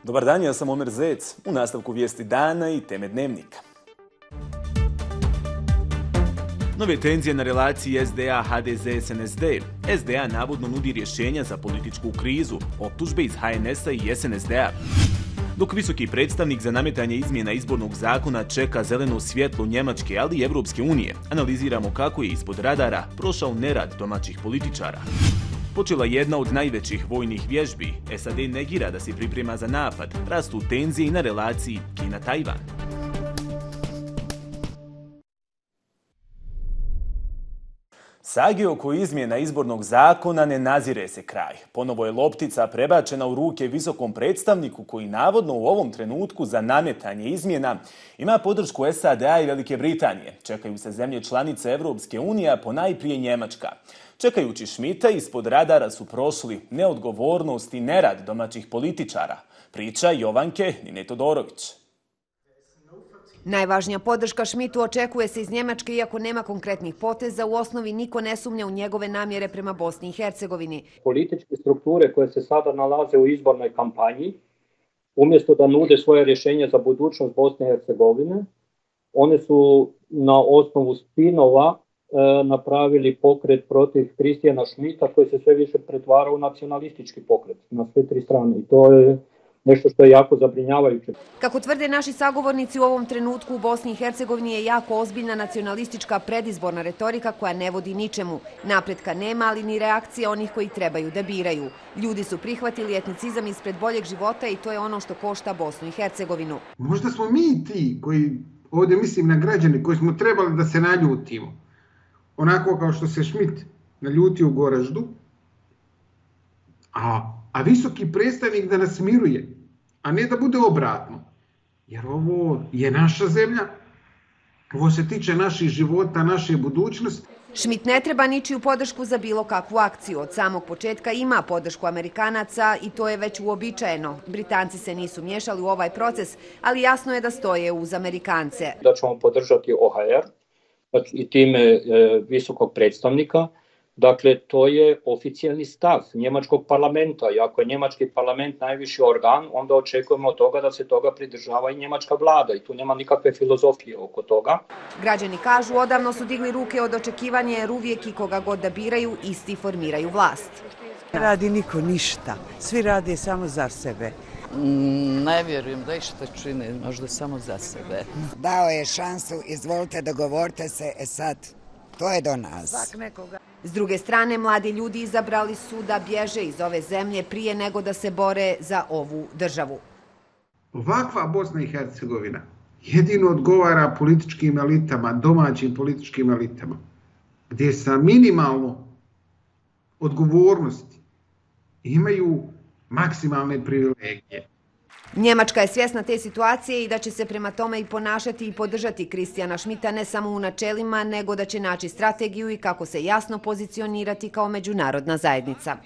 Dobar dan, ja sam Omer Zec. U nastavku vijesti dana i teme dnevnika. Nove tenzije na relaciji SDA-HDZ-SNSD. SDA navodno nudi rješenja za političku krizu, optužbe iz HNS-a i SNSD-a. Dok visoki predstavnik za nametanje izmjena izbornog zakona čeka zeleno svjetlo Njemačke, ali i Evropske unije, analiziramo kako je ispod radara prošao nerad domaćih političara. Počela jedna od najvećih vojnih vježbi. SAD negira da se priprema za napad. Rastu tenzije i na relaciji Kina-Tajvan. Sagi oko izmjena izbornog zakona ne nazire se kraj. Ponovo je loptica prebačena u ruke visokom predstavniku koji navodno u ovom trenutku za nametanje izmjena ima podršku SAD-a i Velike Britanije. Čekaju se zemlje članice Evropske unije, a ponajprije Njemačka. Čekajući Schmidta, ispod radara su prošli neodgovornost i nerad domaćih političara. Priča Jovanke Nine-Todorović. Najvažnija podrška Schmidtu očekuje se iz Njemačke, iako nema konkretnih poteza. U osnovi niko ne sumnja u njegove namjere prema Bosni i Hercegovini. Političke strukture koje se sada nalaze u izbornoj kampanji, umjesto da nude svoje rješenje za budućnost Bosne i Hercegovine, one su na osnovu spinova napravili pokret protiv Christiana Schmidta koji se sve više pretvara u nacionalistički pokret na sve tri strane. I to je nešto što je jako zabrinjavajuće. Kako tvrde naši sagovornici, u ovom trenutku u Bosni i Hercegovini je jako ozbiljna nacionalistička predizborna retorika koja ne vodi ničemu. Napretka nema, ali ni reakcije onih koji trebaju da biraju. Ljudi su prihvatili etnicizam ispred boljeg života i to je ono što košta Bosnu i Hercegovinu. Možda smo mi ti koji, ovdje mislim na građane, koji smo trebali da se naljutimo. Onako kao što se Schmidt naljutio u Goraždu, a visoki predstavnik da nas miruje, a ne da bude obratno. Jer ovo je naša zemlja, ovo se tiče naših života, naše budućnosti. Schmidt ne treba ničiju podršku za bilo kakvu akciju. Od samog početka ima podršku Amerikanaca i to je već uobičajeno. Britanci se nisu miješali u ovaj proces, ali jasno je da stoje uz Amerikance. Da ćemo podržati OHR i time visokog predstavnika. Dakle, to je oficijalni stav njemačkog parlamenta. I ako je njemački parlament najviši organ, onda očekujemo od toga da se toga pridržava i njemačka vlada. I tu nema nikakve filozofije oko toga. Građani kažu, odavno su digli ruke od očekivanja jer uvijek i koga god da biraju, isti formiraju vlast. Ne radi niko ništa. Svi rade samo za sebe. Ne vjerujem da išta čine, možda samo za sebe. Dao je šansu, izvolite, dogovorite se, sad, to je do nas. S druge strane, mladi ljudi izabrali su da bježe iz ove zemlje prije nego da se bore za ovu državu. Ovakva Bosna i Hercegovina jedino odgovara političkim elitama, domaćim političkim elitama, gdje sa minimalno odgovornosti imaju maksimalne privilegije. Njemačka je svjesna te situacije i da će se prema tome i ponašati i podržati Christiana Schmidta ne samo u načelima, nego da će naći strategiju i kako se jasno pozicionirati kao međunarodna zajednica.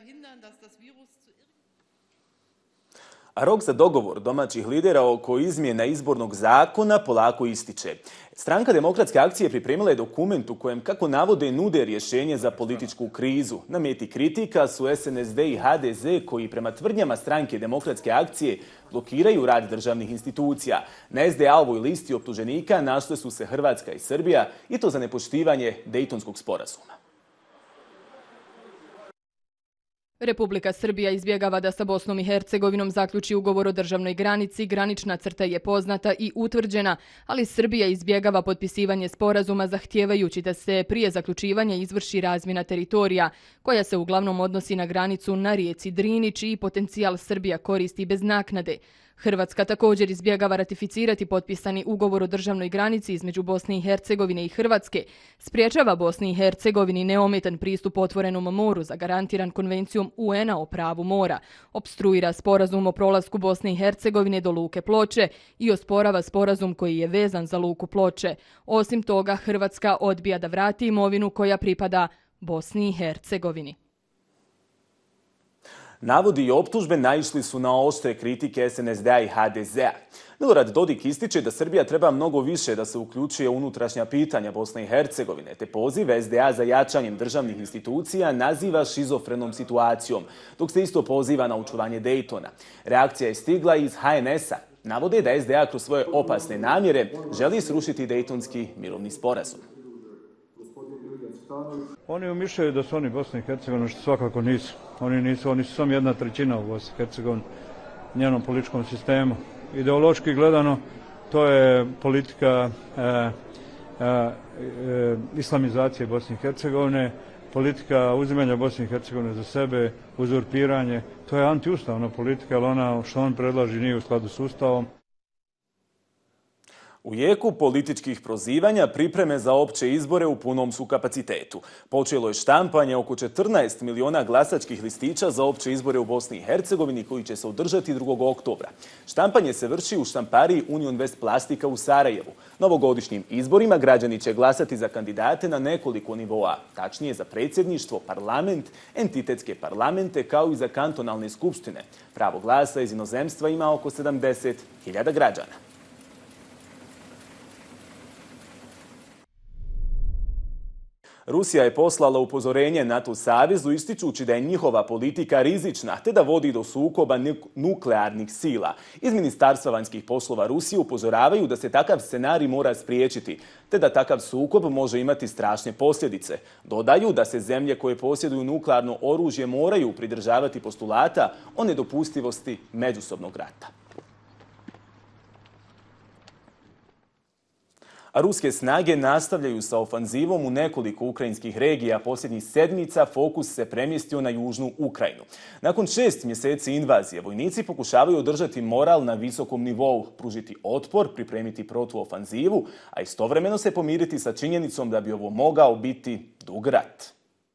A rok za dogovor domaćih lidera oko izmjena izbornog zakona polako ističe. Stranka Demokratske akcije pripremila je dokument u kojem, kako navode, nude rješenje za političku krizu. Na meti kritika su SNSD i HDZ koji prema tvrdnjama Stranke Demokratske akcije blokiraju rad državnih institucija. Na SDA-ovoj listi optuženika našle su se Hrvatska i Srbija, i to za nepoštivanje Dejtonskog sporazuma. Republika Srbija izbjegava da sa Bosnom i Hercegovinom zaključi ugovor o državnoj granici. Granična crta je poznata i utvrđena, ali Srbija izbjegava potpisivanje sporazuma zahtijevajući da se prije zaključivanja izvrši razmjena teritorija, koja se uglavnom odnosi na granicu na rijeci Drini, čiji potencijal Srbija koristi bez naknade. Hrvatska također izbjegava ratificirati potpisani ugovor o državnoj granici između Bosne i Hercegovine i Hrvatske, spriječava Bosni i Hercegovini neometan pristup otvorenom moru zagarantiran Konvencijom UN-a o pravu mora, opstruira sporazum o prolasku Bosne i Hercegovine do luke Ploče i osporava sporazum koji je vezan za luku Ploče. Osim toga, Hrvatska odbija da vrati imovinu koja pripada Bosni i Hercegovini. Navodi i optužbe naišli su na oštre kritike SNSD-a i HDZ-a. Milorad Dodik ističe da Srbija treba mnogo više da se uključuje u unutrašnja pitanja Bosne i Hercegovine, te poziv SDA za jačanjem državnih institucija naziva šizofrenom situacijom, dok se isto poziva na očuvanje Dejtona. Reakcija je stigla iz HNS-a. Navode da SDA kroz svoje opasne namjere želi srušiti Dejtonski mirovni sporazum. Oni umišljaju da su oni Bosna i Hercegovina, što svakako nisu. Oni su samo 1/3 u Bosni i Hercegovini, njenom političkom sistemu. Ideološki gledano, to je politika islamizacije Bosne i Hercegovine, politika uzimanja Bosne i Hercegovine za sebe, uzurpiranje. To je antiustavna politika, ali ona što on predlaži nije u skladu s Ustavom. U jeku političkih prozivanja pripreme za opće izbore u punom su kapacitetu. Počelo je štampanje oko 14 miliona glasačkih listića za opće izbore u Bosni i Hercegovini koji će se održati 2. oktobra. Štampanje se vrši u štampariji Union West Plastika u Sarajevu. Na ovogodišnjim izborima građani će glasati za kandidate na nekoliko nivoa, tačnije za predsjedništvo, parlament, entitetske parlamente kao i za kantonalne skupštine. Pravo glasa iz inozemstva ima oko 70.000 građana. Rusija je poslala upozorenje NATO savezu ističući da je njihova politika rizična te da vodi do sukoba nuklearnih sila. Iz Ministarstva vanjskih poslova Rusije upozoravaju da se takav scenarij mora spriječiti te da takav sukob može imati strašne posljedice. Dodaju da se zemlje koje posjeduju nuklearno oružje moraju pridržavati postulata o nedopustivosti međusobnog rata. A ruske snage nastavljaju sa ofanzivom u nekoliko ukrajinskih regija. Posljednjih sedmica fokus se premjestio na južnu Ukrajinu. Nakon 6 mjeseci invazije, vojnici pokušavaju održati moral na visokom nivou, pružiti otpor, pripremiti protuofanzivu, a istovremeno se pomiriti sa činjenicom da bi ovo mogao biti dug rat.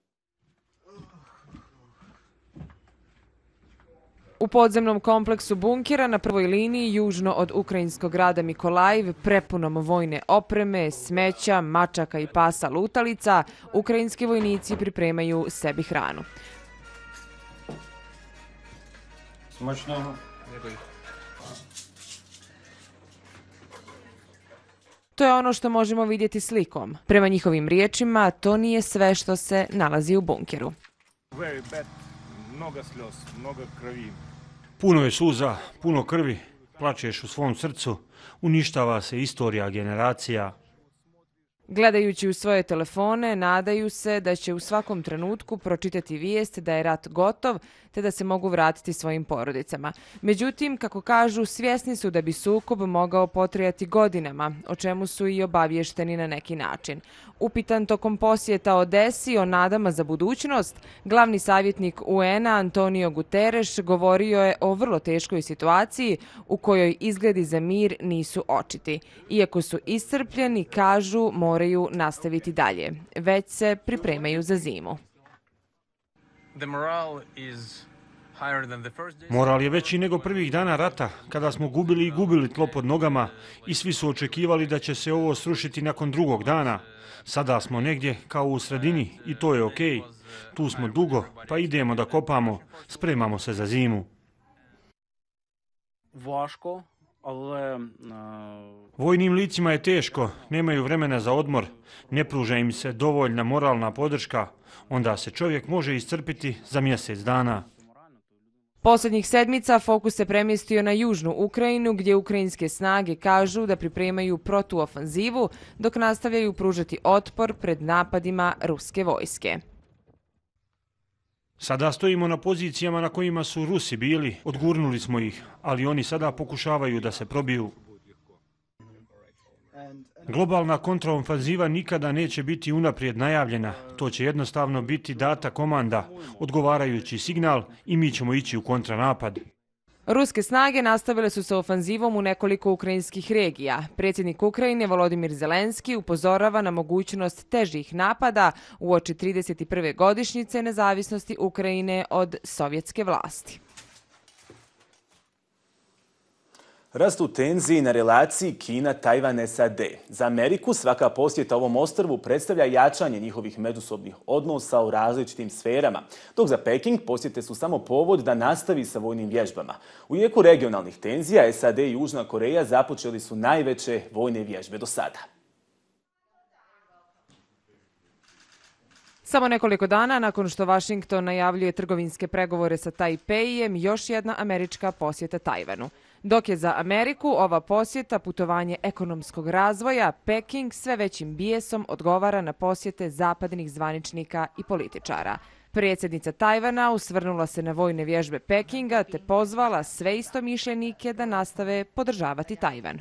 U podzemnom kompleksu bunkera na prvoj liniji južno od ukrajinskog grada Mikolajiv, prepunom vojne opreme, smeća, mačaka i pasa lutalica, ukrajinski vojnici pripremaju sebi hranu. To je ono što možemo vidjeti slikom. Prema njihovim riječima, to nije sve što se nalazi u bunkeru. Mnogo sljoz, mnogo krvi. Puno je suza, puno krvi, plačeš u svom srcu, uništava se istorija generacija. Gledajući u svoje telefone, nadaju se da će u svakom trenutku pročitati vijest da je rat gotov, te da se mogu vratiti svojim porodicama. Međutim, kako kažu, svjesni su da bi sukob mogao potrajati godinama, o čemu su i obavješteni na neki način. Upitan tokom posjeta Odesi o nadama za budućnost, glavni savjetnik UN-a Antonio Guterres govorio je o vrlo teškoj situaciji u kojoj izgledi za mir nisu očiti. Iako su iscrpljeni, kažu, moraju nastaviti dalje. Već se pripremaju za zimu. Moral je veći nego prvih dana rata, kada smo gubili tlo pod nogama i svi su očekivali da će se ovo srušiti nakon drugog dana. Sada smo negdje kao u sredini i to je okej. Tu smo dugo, pa idemo da kopamo, spremamo se za zimu. Vojnim licima je teško, nemaju vremena za odmor, ne pruža im se dovoljna moralna podrška, onda se čovjek može iscrpiti za mjesec dana. Posljednjih sedmica fokus se premjestio na južnu Ukrajinu, gdje ukrajinske snage kažu da pripremaju protuofanzivu, dok nastavljaju pružati otpor pred napadima ruske vojske. Sada stojimo na pozicijama na kojima su Rusi bili, odgurnuli smo ih, ali oni sada pokušavaju da se probiju. Globalna kontraofanziva nikada neće biti unaprijed najavljena, to će jednostavno biti data komanda, odgovarajući signal i mi ćemo ići u kontranapad. Ruske snage nastavile su sa ofanzivom u nekoliko ukrajinskih regija. Predsjednik Ukrajine Volodimir Zelenski upozorava na mogućnost težih napada uoči 31. godišnjice nezavisnosti Ukrajine od sovjetske vlasti. Rastu tenziji na relaciji Kina-Tajvan-SAD. Za Ameriku svaka posjeta ovom ostrvu predstavlja jačanje njihovih međusobnih odnosa u različitim sferama, dok za Peking posjete su samo povod da nastavi sa vojnim vježbama. U jeku regionalnih tenzija SAD i Južna Koreja započeli su najveće vojne vježbe do sada. Samo nekoliko dana nakon što Washington najavljuje trgovinske pregovore sa Tajpejem, još jedna američka posjeta Tajvanu. Dok je za Ameriku ova posjeta putovanje ekonomskog razvoja, Peking sve većim bijesom odgovara na posjete zapadnih zvaničnika i političara. Predsjednica Tajvana usvrnula se na vojne vježbe Pekinga te pozvala sve istomišljenike da nastave podržavati Tajvan.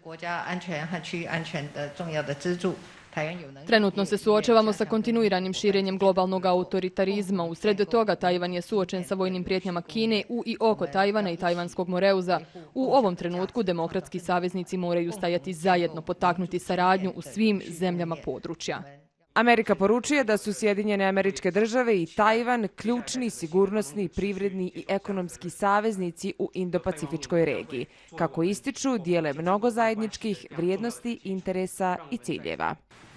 Trenutno se suočavamo sa kontinuiranim širenjem globalnog autoritarizma. Usred toga Tajvan je suočen sa vojnim prijetnjama Kine u i oko Tajvana i Tajvanskog Moreuza. U ovom trenutku demokratski saveznici moraju stajati zajedno, potaknuti saradnju u svim zemljama područja. Amerika poručuje da su Sjedinjene Američke Države i Tajvan ključni sigurnosni, privredni i ekonomski saveznici u Indo-Pacifičkoj regiji. Kako ističu, dijele mnogo zajedničkih vrijednosti, interesa i ciljeva.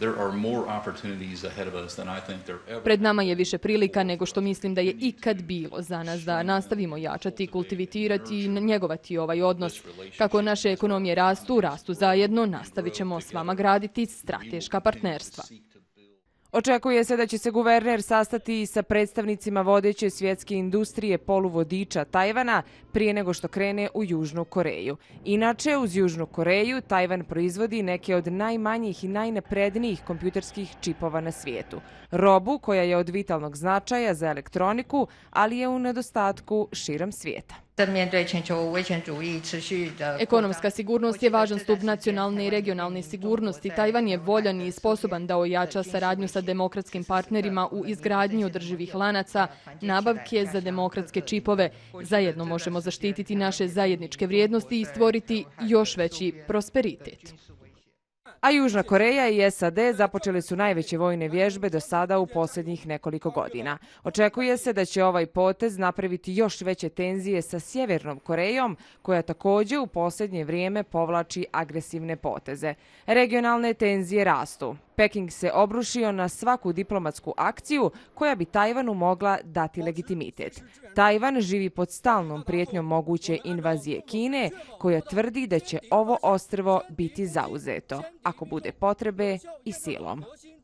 Pred nama je više prilika nego što mislim da je ikad bilo za nas da nastavimo jačati, kultivirati i njegovati ovaj odnos. Kako naše ekonomije rastu zajedno, nastavit ćemo s vama graditi strateška partnerstva. Očekuje se da će se guverner sastati sa predstavnicima vodeće svjetske industrije poluvodiča Tajvana prije nego što krene u Južnu Koreju. Inače, uz Južnu Koreju, Tajvan proizvodi neke od najmanjih i najnaprednijih kompjuterskih čipova na svijetu. Robu koja je od vitalnog značaja za elektroniku, ali je u nedostatku širom svijeta. Ekonomska sigurnost je važan stup nacionalne i regionalne sigurnosti. Tajvan je voljan i sposoban da ojača saradnju sa demokratskim partnerima u izgradnji održivih lanaca, nabavke za demokratske čipove. Zajedno možemo zaštititi naše zajedničke vrijednosti i stvoriti još veći prosperitet. A Južna Koreja i SAD započeli su najveće vojne vježbe do sada u posljednjih nekoliko godina. Očekuje se da će ovaj potez napraviti još veće tenzije sa Sjevernom Korejom, koja također u posljednje vrijeme povlači agresivne poteze. Regionalne tenzije rastu. Peking se obrušio na svaku diplomatsku akciju koja bi Tajvanu mogla dati legitimitet. Tajvan živi pod stalnom prijetnjom moguće invazije Kine, koja tvrdi da će ovo ostrvo biti zauzeto, ako bude potrebe, i silom.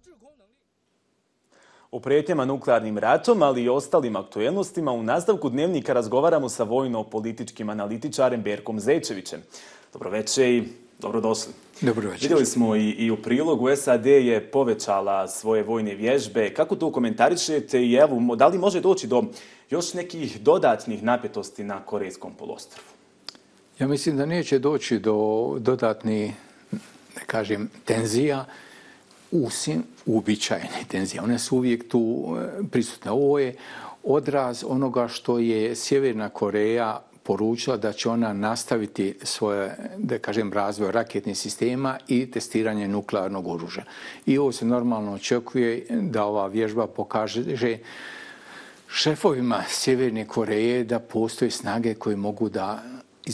O prijetnjama nuklearnim ratom, ali i ostalim aktuelnostima u nastavku Dnevnika razgovaramo sa vojno-političkim analitičarem Berkom Zečevićem. Dobro večer i dobrodošli. Dobro večer. Vidjeli smo i u prilogu, SAD je povećala svoje vojne vježbe. Kako to komentarišete i evo, da li može doći do još nekih dodatnih napetosti na Korejskom poluostrvu? Ja mislim da neće doći do dodatnih, da kažem, tenzija, uobičajene tenzije. One su uvijek tu prisutne. Ovo je odraz onoga što je Sjeverna Koreja poručila da će ona nastaviti svoje, da kažem, razvoj raketnih sistema i testiranje nuklearnog oružja. I ovo se normalno očekuje da ova vježba pokaže šefovima Sjeverne Koreje da postoje snage koje mogu da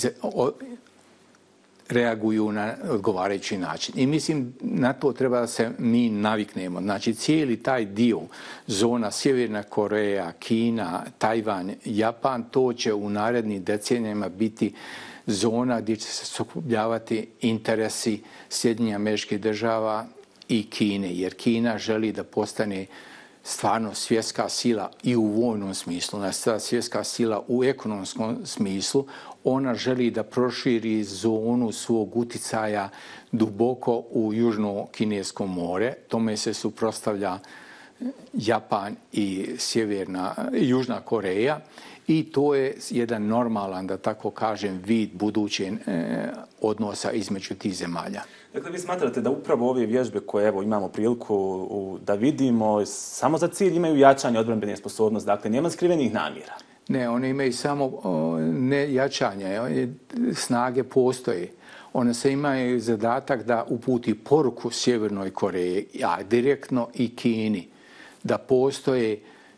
reaguju na odgovarajući način. I mislim, na to treba da se mi naviknemo. Znači, cijeli taj dio, zona Sjeverna Koreja, Kina, Tajvan, Japan, to će u narednim decenijama biti zona gdje će se sukobljavati interesi Sjedinjenih Američkih Država i Kine, jer Kina želi da postane stvarno svjetska sila i u vojnom smislu, svjetska sila u ekonomskom smislu. Ona želi da proširi zonu svog uticaja duboko u Južno-Kinesko more. Tome se suprotstavlja Japan i Južna Koreja. I to je jedan normalan, da tako kažem, vid budućeg odnosa između tih zemalja. Dakle, vi smatrate da upravo ove vježbe koje evo imamo priliku da vidimo samo za cilj imaju jačanje odbrambene sposobnosti, dakle nema skrivenih namjera? Ne, one imaju samo ne jačanje, snage postoje. One se imaju zadatak da uputi poruku Sjevernoj Koreji, a direktno i Kini, da postoje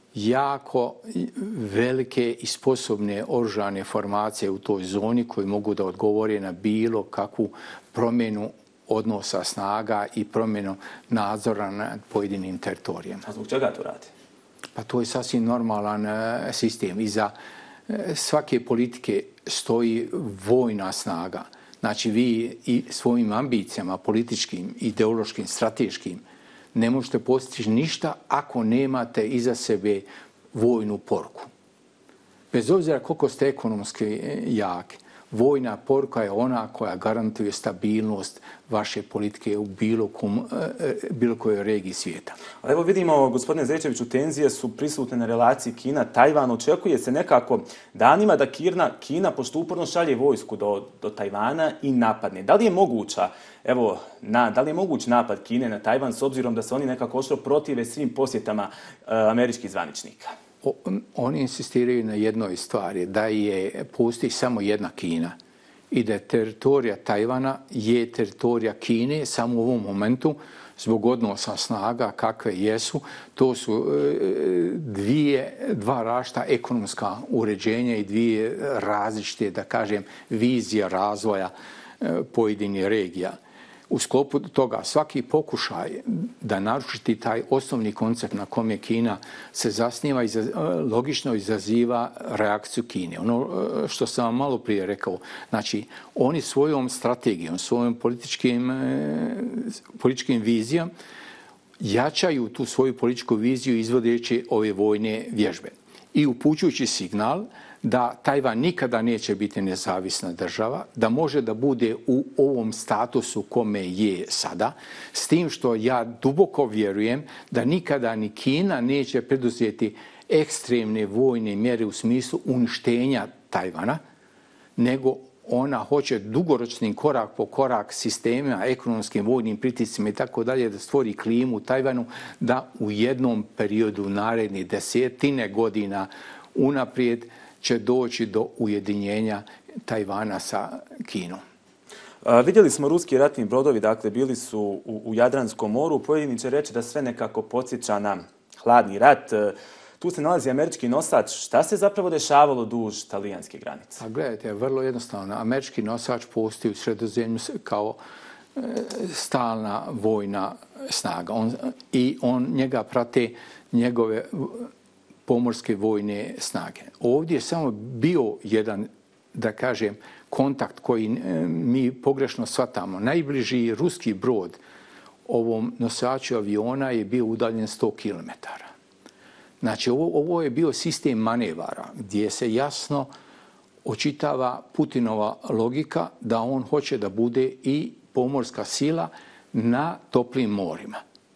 jako velike i sposobne oružane formacije u toj zoni koji mogu da odgovore na bilo kakvu promjenu odnosa snaga i promjenu nadzora nad pojedinim teritorijama. A zbog čega to radi? Pa to je sasvim normalan sistem. Iza svake politike stoji vojna snaga. Znači vi i svojim ambicijama političkim, ideološkim, strateškim ne možete postići ništa ako nemate iza sebe vojnu poruku. Bez obzira koliko ste ekonomski jaki, vojna poruka je ona koja garantuje stabilnost vaše politike u bilo kojoj regiji svijeta. Ali evo vidimo, gospodine Zečeviću, tenzije su prisutne na relaciji Kina-Tajvan. Očekuje se nekako danima da Kina pošto uporno šalje vojsku do Tajvana i napadne. Da li je moguć napad Kine na Tajvan s obzirom da se oni nekako oštro protive svim posjetama američkih zvaničnika? Oni insistiraju na jednoj stvari, da postoji samo jedna Kina i da teritorija Tajvana je teritorija Kine samo u ovom momentu zbog odnosa snaga kakve jesu. To su dva različita ekonomska uređenja i dvije različite, da kažem, vizije razvoja pojedinih regija. U sklopu toga svaki pokušaj da narušiti taj osnovni koncept na kome Kina se zasniva logično izaziva reakciju Kine. Ono što sam vam malo prije rekao, znači oni svojom strategijom, svojom političkim vizijom jačaju tu svoju političku viziju izvodeći ove vojne vježbe i upućujući signal da Tajvan nikada neće biti nezavisna država, da može da bude u ovom statusu kome je sada, s tim što ja duboko vjerujem da nikada ni Kina neće preduzeti ekstremne vojne mjere u smislu uništenja Tajvana, nego ona hoće dugoročnim korak po korak sistemima, ekonomskim, vojnim pritiscima i tako dalje da stvori klimu u Tajvanu da u jednom periodu narednih 10 godina unaprijed će doći do ujedinjenja Tajvana sa Kinom. Vidjeli smo ruski ratni brodovi, dakle bili su u Jadranskom moru. Pojedini će reći da sve nekako podsjeća na hladni rat. Tu se nalazi američki nosač. Šta se zapravo dešavalo duž talijanske granice? A gledajte, vrlo jednostavno. Američki nosač postoji u Sredozemlju kao stalna vojna snaga. Njega prate njegove pomorske vojne snage. Ovdje je samo bio jedan, da kažem, kontakt koji mi pogrešno shvatamo. Najbliži ruski brod ovom nosaču aviona je bio udaljen 100 km. Znači, ovo je bio sistem manevara gdje se jasno očitava Putinova logika da on hoće da bude i pomorska sila na toplim morima.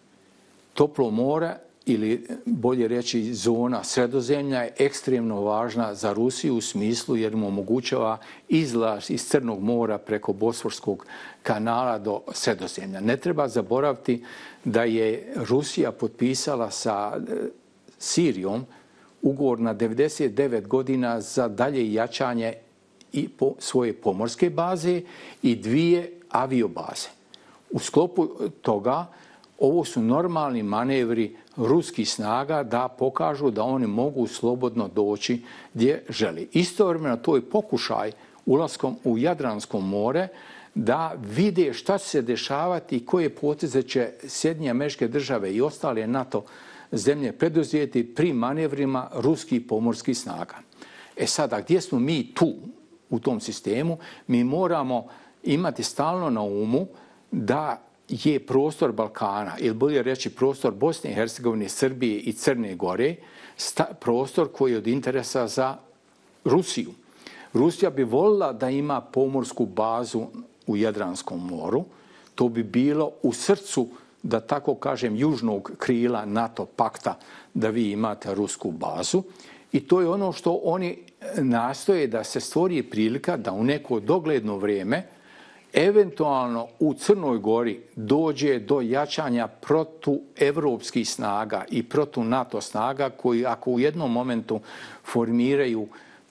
Toplo more, ili bolje reći zona Sredozemlja, je ekstremno važna za Rusiju u smislu jer mu omogućava izlaz iz Crnog mora preko Bosforskog kanala do Sredozemlja. Ne treba zaboraviti da je Rusija potpisala sa Sirijom ugovor na 99 godina za dalje jačanje i svoje pomorske baze i 2 aviobaze. U sklopu toga ovo su normalni manevri ruskih snaga da pokažu da oni mogu slobodno doći gdje želi. Istovremeno to je pokušaj ulaskom u Jadransko more da vide šta će se dešavati i koje poteze će Sjedinjene Američke Države i ostale NATO zemlje preduzeti pri manevrima ruskih pomorskih snaga. Sada, gdje smo mi tu u tom sistemu? Mi moramo imati stalno na umu da je prostor Balkana, ili bolje reći prostor Bosne i Hercegovine, Srbije i Crne Gore, prostor koji je od interesa za Rusiju. Rusija bi volila da ima pomorsku bazu u Jadranskom moru. To bi bilo u srcu, da tako kažem, južnog krila NATO pakta, da vi imate rusku bazu. I to je ono što oni nastoje da se stvori prilika da u neko dogledno vrijeme eventualno u Crnoj Gori dođe do jačanja protuevropskih snaga i protu-NATO snaga koji ako u jednom momentu formiraju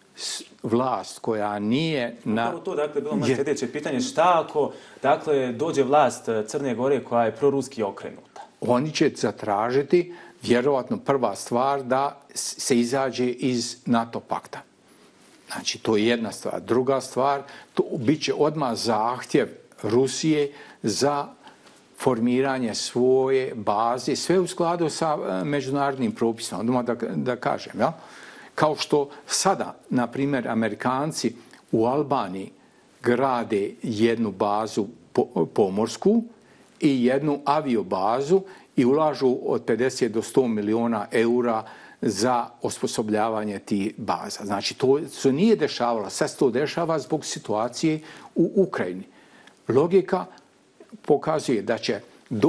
vlast koja nije na... Upravo to, dakle, bilo moje sljedeće pitanje. Šta ako, dakle, dođe vlast Crne Gore koja je proruski okrenuta? Oni će zatražiti vjerovatno prva stvar da se izađe iz NATO pakta. Znači, to je jedna stvar. Druga stvar, to bit će odmah zahtjev Rusije za formiranje svoje baze, sve u skladu sa međunarodnim propisima, odmah da kažem. Ja? Kao što sada, na primjer, Amerikanci u Albaniji grade jednu bazu pomorsku i jednu aviobazu i ulažu od 50 do 100 miliona eura za osposobljavanje tih baza. Znači, to se nije dešavalo. Sad se to dešava zbog situacije u Ukrajini. Logika pokazuje da će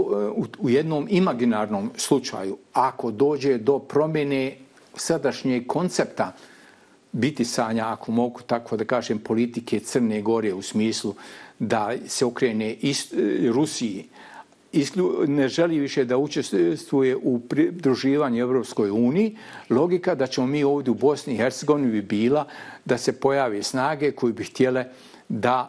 u jednom imaginarnom slučaju, ako dođe do promjene sadašnjeg koncepta bitisanja, ako mogu tako da kažem, politike Crne Gore u smislu da se okrene Rusiji, ne želi više da učestvuje u pridruživanju Evropskoj uniji, logika da ćemo mi ovdje u Bosni i Hercegovini bi bila da se pojave snage koje bi htjele da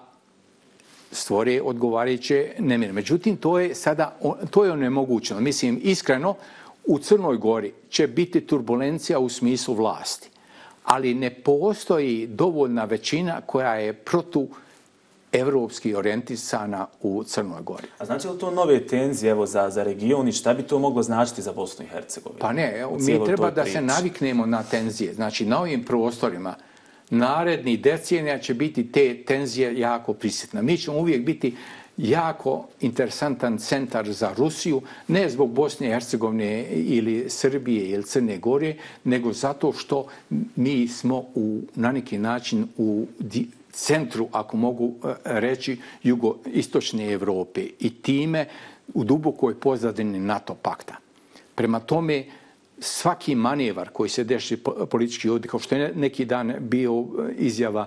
stvore odgovarajuće nemire. Međutim, to je onemogućeno. Mislim, iskreno, u Crnoj Gori će biti turbulencija u smislu vlasti, ali ne postoji dovoljna većina koja je protuevropski orijentisana u Crnoj Gori. A znači li to nove tenzije evo, za region i šta bi to moglo značiti za Bosnu i Hercegovinu? Pa ne, mi treba da se naviknemo na tenzije. Znači, na ovim prostorima narednih decenija će biti te tenzije jako prisutne. Mi ćemo uvijek biti jako interesantan centar za Rusiju, ne zbog Bosne i Hercegovine ili Srbije ili Crne Gore, nego zato što mi smo na neki način u centru, ako mogu reći, jugoistočne Evrope i time u dubokoj pozadini NATO pakta. Prema tome, svaki manevar koji se deši politički ovdje, kao što je neki dan bio izjava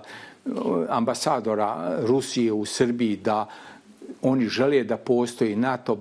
ambasadora Rusije u Srbiji da oni žele da postoji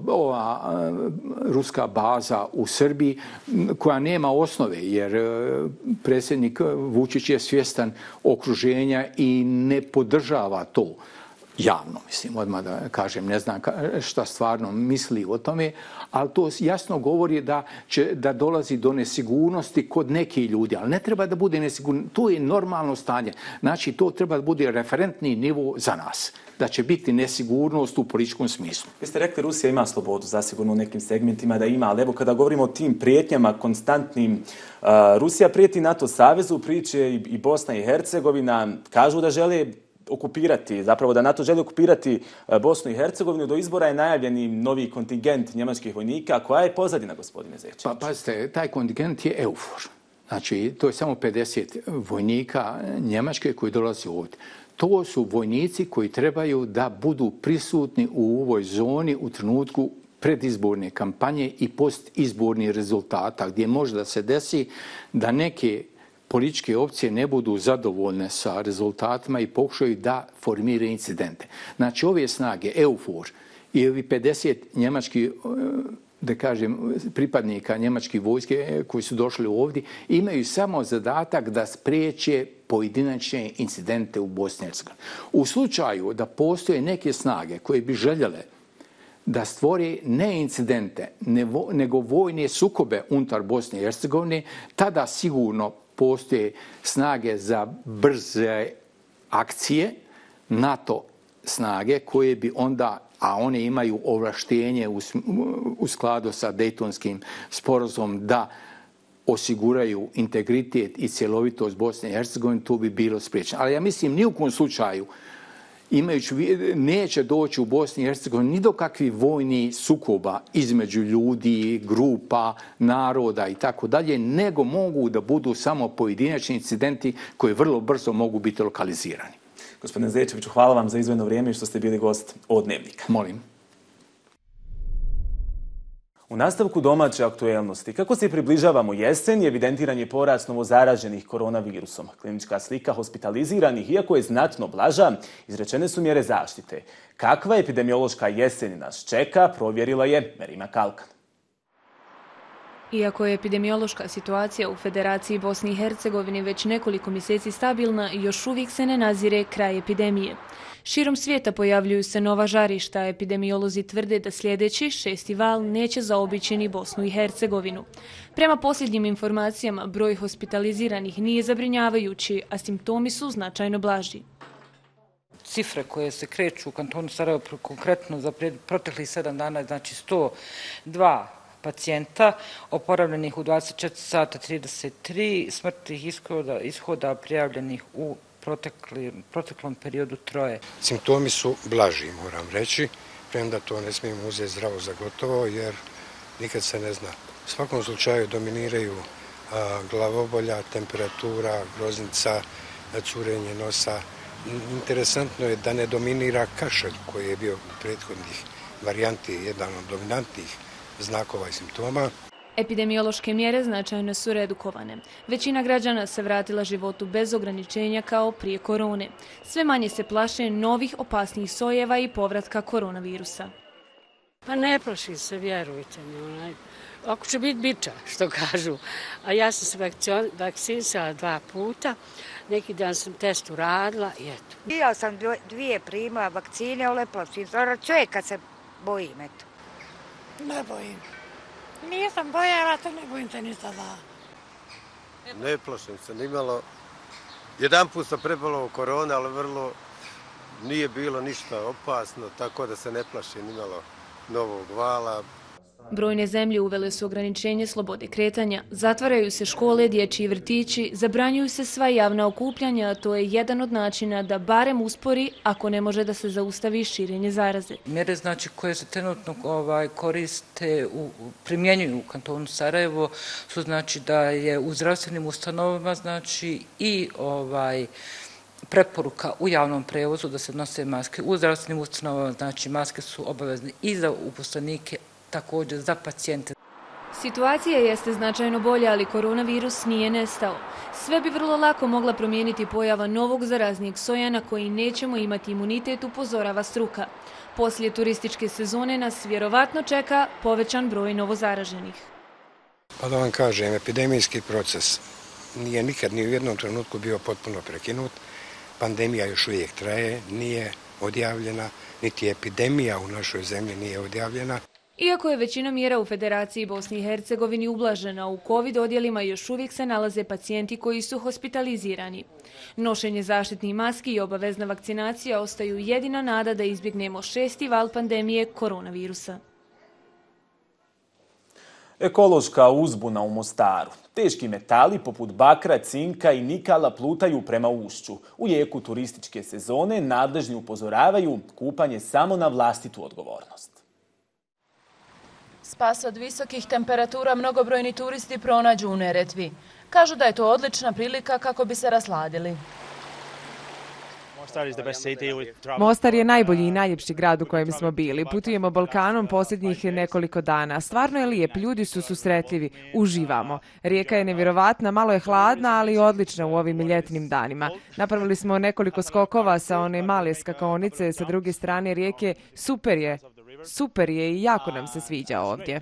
ruska baza u Srbiji koja nema osnove, jer predsjednik Vučić je svjestan okruženja i ne podržava to javno, mislim, odmah da kažem, ne znam šta stvarno misli o tome, ali to jasno govori da dolazi do nesigurnosti kod nekih ljudi, ali ne treba da bude nesigurno, to je normalno stanje. Znači, to treba da bude referentni nivo za nas, da će biti nesigurnost u političkom smislu. Vi ste rekli Rusija ima slobodu, zasigurno u nekim segmentima da ima, ali evo kada govorimo o tim prijetnjama konstantnim, Rusija prijeti NATO savezu, priče i Bosna i Hercegovina, kažu da žele okupirati, zapravo da NATO želi okupirati Bosnu i Hercegovinu. Do izbora je najavljeni novi kontingent njemačkih vojnika. Koja je pozadina, gospodine Zečević? Pa pazite, taj kontingent je EUFOR. Znači, to je samo 50 vojnika Njemačke koji dolaze ovdje. To su vojnici koji trebaju da budu prisutni u ovoj zoni u trenutku predizborne kampanje i postizbornih rezultata, gdje može da se desi da neke političke opcije ne budu zadovoljne sa rezultatima i pokušaju da formiraju incidente. Znači, ove snage, EUFOR i ovi 50 njemačkih, da kažem, pripadnika njemačke vojske koji su došli ovdje, imaju samo zadatak da spriječe pojedinačne incidente u Bosni i Hercegovini. U slučaju da postoje neke snage koje bi željele da stvori ne incidente, nego vojne sukobe unutar Bosne i Hercegovine, tada sigurno postoje snage za brze akcije, NATO snage koje bi onda, a one imaju ovlaštenje u skladu sa Dejtonskim sporazumom da osiguraju integritet i cjelovitost Bosne i Hercegovine, to bi bilo spriječeno. Ali ja mislim, ni u kom slučaju neće doći u Bosni i Hercegovini ni do kakvih vojnih sukoba između ljudi, grupa, naroda i tako dalje, nego mogu da budu samo pojedinačni incidenti koji vrlo brzo mogu biti lokalizirani. Gospodine Zečeviću, hvala vam za izdvojeno vrijeme i što ste bili gost od Dnevnika. Molim. U nastavku domaće aktuelnosti, kako se približavamo jeseni, evidentiran je porast novozaraženih koronavirusom. Klinička slika hospitaliziranih, iako je znatno blaža, izrečene su mjere zaštite. Kakva epidemiološka jesen nas čeka, provjerila je Merima Kalkan. Iako je epidemiološka situacija u Federaciji Bosni i Hercegovini već nekoliko mjeseci stabilna, još uvijek se ne nazire kraj epidemije. Širom svijeta pojavljuju se nova žarišta, a epidemiolozi tvrde da sljedeći 6. val neće zaobići ni Bosnu i Hercegovinu. Prema posljednjim informacijama, broj hospitaliziranih nije zabrinjavajući, a simptomi su značajno blaži. Cifre koje se kreću u kantonu Sarajevo konkretno za proteklih 7 dana, znači 102 pacijenta, oporavljenih u 24 sata 33, smrtnih ishoda prijavljenih u proteklom periodu 3. Simptomi su blaži, moram reći, premda to ne smijemo uzeti zdravo za gotovo, jer nikad se ne zna. U svakom slučaju dominiraju glavobolja, temperatura, groznica, curenje nosa. Interesantno je da ne dominira kašalj koji je bio u prethodnih varijanti, jedan od dominantnih znakova i simptoma. Epidemiološke mjere značajno su redukovane. Većina građana se vratila životu bez ograničenja kao prije korone. Sve manje se plaše novih opasnijih sojeva i povratka koronavirusa. Pa ne plaši se, vjerujte mi. Ako će biti, bit će, što kažu. A ja sam se vakcinisala 2 puta. Neki dan sam test uradila i eto. Ja sam 2 primila vakcine, ali plašim se. Čovjeka se bojim, eto. Ne bojim. Nisam bojala, to ne bojim se ni sada. Ne plašim se nimalo. Jedan put sam prebolao korona, ali vrlo nije bilo ništa opasno, tako da se ne plašim nimalo novog vala. Brojne zemlje uvele su ograničenje slobode kretanja, zatvaraju se škole, dječji vrtići, zabranjuju se sva javna okupljanja, a to je jedan od načina da barem uspori, ako ne može da se zaustavi širenje zaraze. Mjere znači koje se trenutno koriste, primjenjuju u kantonu Sarajevo, su znači da je u zdravstvenim ustanovama znači i preporuka u javnom prevozu da se nose maske. U zdravstvenim ustanovama znači maske su obavezne i za uposlenike, također za pacijente. Situacija jeste značajno bolja, ali koronavirus nije nestao. Sve bi vrlo lako mogla promijeniti pojava novog zaraznijeg soja na koji nećemo imati imunitet, upozorava struka. Poslije turističke sezone nas vjerovatno čeka povećan broj novozaraženih. Pa da vam kažem, epidemijski proces nije nikad ni u jednom trenutku bio potpuno prekinut. Pandemija još uvijek traje, nije odjavljena, niti epidemija u našoj zemlji nije odjavljena. Iako je većina mjera u Federaciji Bosni i Hercegovini ublažena, u COVID odjelima još uvijek se nalaze pacijenti koji su hospitalizirani. Nošenje zaštitnih maski i obavezna vakcinacija ostaju jedina nada da izbjegnemo 6. val pandemije koronavirusa. Ekološka uzbuna u Mostaru. Teški metali poput bakra, cinka i nikala plutaju prema ušću. U jeku turističke sezone nadležni upozoravaju kupanje samo na vlastitu odgovornost. Spas od visokih temperatura mnogobrojni turisti pronađu u Neretvi. Kažu da je to odlična prilika kako bi se rasladili. Mostar je najbolji i najljepši grad u kojem smo bili. Putujemo Balkanom posljednjih nekoliko dana. Stvarno je lijep, ljudi su susretljivi, uživamo. Rijeka je nevjerovatna, malo je hladna, ali odlična u ovim ljetnim danima. Napravili smo nekoliko skokova sa one male skakaonice sa druge strane rijeke. Super je i jako nam se sviđa ovdje.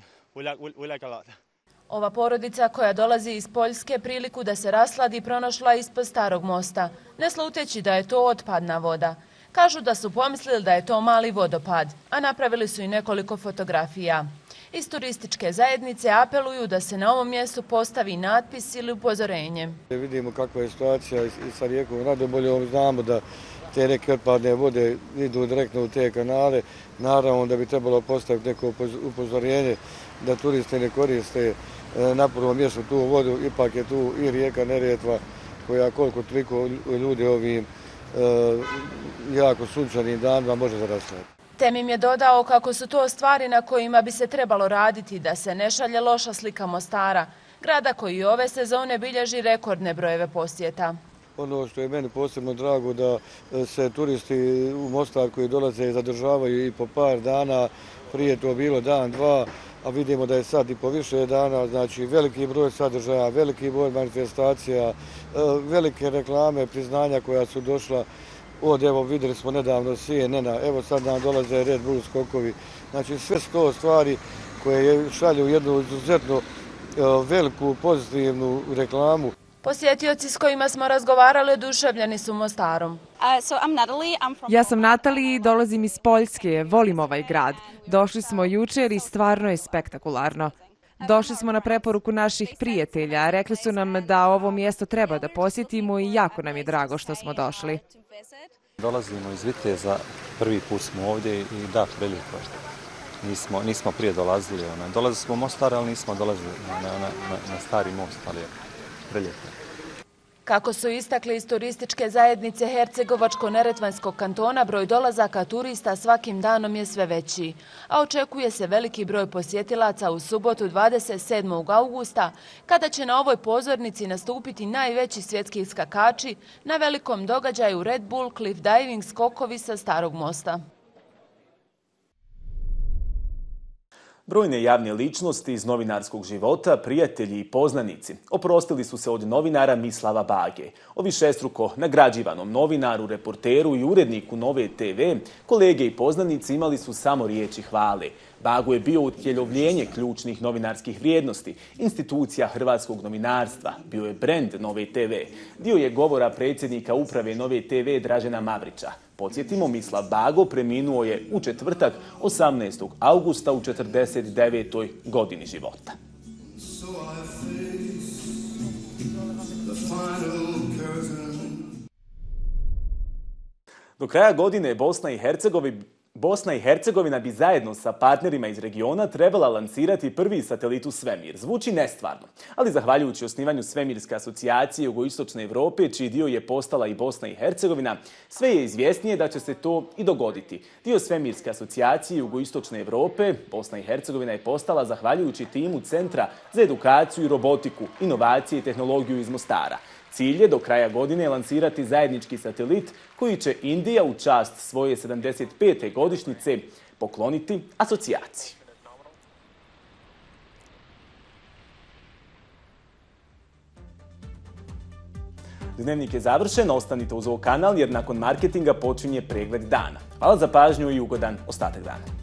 Ova porodica koja dolazi iz Poljske priliku da se rasladi pronašla ispod starog mosta, ne sluteći da je to otpadna voda. Kažu da su pomislili da je to mali vodopad, a napravili su i nekoliko fotografija. Iz turističke zajednice apeluju da se na ovom mjestu postavi natpis ili upozorenje. Vidimo kakva je situacija i sa rijekom Radoboljom, znamo da te neke otpadne vode idu direktno u te kanale. Naravno da bi trebalo postaviti neko upozorenje da turisti ne koriste na prvom mjestu tu vodu, ipak je tu i rijeka Neretva koja koliko toliko ljudi ovim jako sunčanim danima može zarasljati. Temim je dodao kako su to stvari na kojima bi se trebalo raditi da se ne šalje loša slika Mostara, grada koji ove sezone bilježi rekordne brojeve posjeta. Ono što je meni posebno drago da se turisti u Mostar koji dolaze zadržavaju i po par dana, prije to bilo dan, dva, a vidimo da je sad i po više dana, znači veliki broj sadržaja, veliki broj manifestacija, velike reklame, priznanja koja su došla od, evo vidjeli smo nedavno CNN-a, evo sad nam dolaze Red Bull skokovi. Znači sve su to stvari koje šalju jednu izuzetno veliku pozitivnu reklamu. Posjetioci s kojima smo razgovarali oduševljeni su Mostarom. Ja sam Natalija i dolazim iz Poljske. Volim ovaj grad. Došli smo jučer i stvarno je spektakularno. Došli smo na preporuku naših prijatelja. Rekli su nam da ovo mjesto treba da posjetimo i jako nam je drago što smo došli. Dolazimo iz Viteza, prvi put smo ovdje i da, prelijepo. Nismo prije dolazili. Dolazili smo u Mostar, ali nismo dolazili na stari most, ali je prelijepo. Kako su istakli iz turističke zajednice Hercegovačko-Neretvanskog kantona, broj dolazaka turista svakim danom je sve veći, a očekuje se veliki broj posjetilaca u subotu 27. augusta, kada će na ovoj pozornici nastupiti najveći svjetski skakači na velikom događaju Red Bull Cliff Diving skokovi sa Starog mosta. Brojne javne ličnosti iz novinarskog života, prijatelji i poznanici oprostili su se od novinara Mislava Bage. O višestruko nagrađivanom novinaru, reporteru i uredniku Nove TV, kolege i poznanici imali su samo riječi hvale. Bago je bio utjelovljenje ključnih novinarskih vrijednosti, institucija hrvatskog novinarstva, bio je brend Nove TV. Dio je govora predsjednika uprave Nove TV Dražena Mavrića. Podsjetimo, Mislav Bago preminuo je u četvrtak 18. augusta u 49. godini života. Do kraja godine Bosna i Hercegovina bi zajedno sa partnerima iz regiona trebala lansirati prvi satelit u svemir. Zvuči nestvarno, ali zahvaljujući osnivanju Svemirske asocijacije Jugoistočne Evrope, čiji dio je postala i Bosna i Hercegovina, sve je izvjesnije da će se to i dogoditi. Dio Svemirske asocijacije Jugoistočne Evrope, Bosna i Hercegovina je postala zahvaljujući timu Centra za edukaciju i robotiku, inovacije i tehnologiju iz Mostara. Cilj je do kraja godine lansirati zajednički satelit koji će Indija u čast svoje 75. godišnjice pokloniti asocijaciji. Dnevnik je završen, ostanite uz ovaj kanal jer nakon marketinga počinje pregled dana. Hvala za pažnju i ugodan ostatak dana.